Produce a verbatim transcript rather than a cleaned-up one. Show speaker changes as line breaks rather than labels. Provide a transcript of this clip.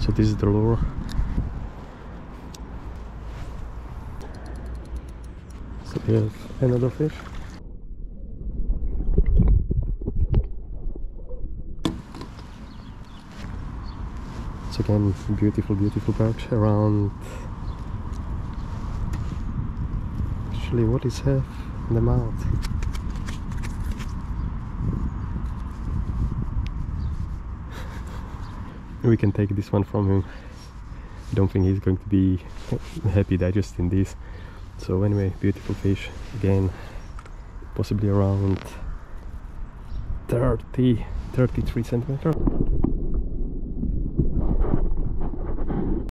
So this is the lure. So here's another fish. It's again beautiful, beautiful perch around. Actually, what is have in the mouth? We can take this one from him. I don't think he's going to be happy digesting this. So anyway, beautiful fish again, possibly around thirty, thirty-three centimeters.